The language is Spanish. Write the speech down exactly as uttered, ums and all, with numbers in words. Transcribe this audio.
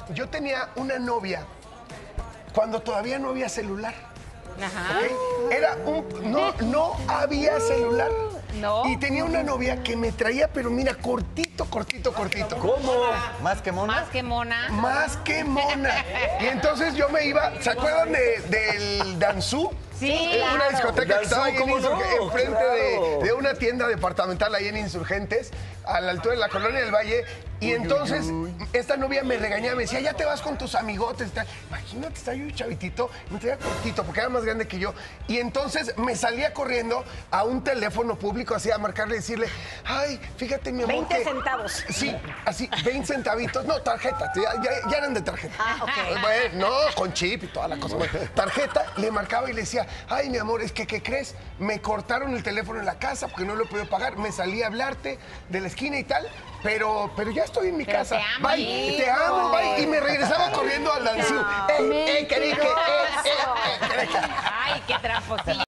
yo tenía una novia cuando todavía no había celular. Ajá. ¿Okay? Era un... No, no había celular. No. Y tenía una novia que me traía, pero mira, cortito, cortito, cortito. ¿Cómo? ¿Más que mona? Más que mona. Más que mona. Y entonces yo me iba, ¿se acuerdan de, del Danzú? Sí, Eh, Una claro. discoteca que estaba ahí en ¿Cómo no? Insurge- enfrente Claro. de, de una tienda departamental ahí en Insurgentes, a la altura de la Colonia del Valle. Y entonces esta novia me regañaba, me decía, ya te vas con tus amigotes. Tal. Imagínate, estaba yo chavitito, me traía cortito porque era más grande que yo. Y entonces me salía corriendo a un teléfono público, así a marcarle y decirle, ay, fíjate mi amor veinte que-". centavos. Sí, así, veinte centavitos. No, tarjeta, ya, ya- ya eran de tarjeta. Ah, ok. Bueno, no, con chip y toda la cosa. Bueno, tarjeta, le marcaba y le decía, ay, mi amor, es que, ¿qué crees? Me cortaron el teléfono en la casa porque no lo he podido pagar. Me salí a hablarte de la esquina y tal, pero, pero ya estoy en mi Pero casa. te amo, Bye, hijo. te amo, bye. Y me regresaba corriendo al Danzú. ¡Eh, eh, que dije! ¡Eh, eh, eh! Ay, qué tramposilla.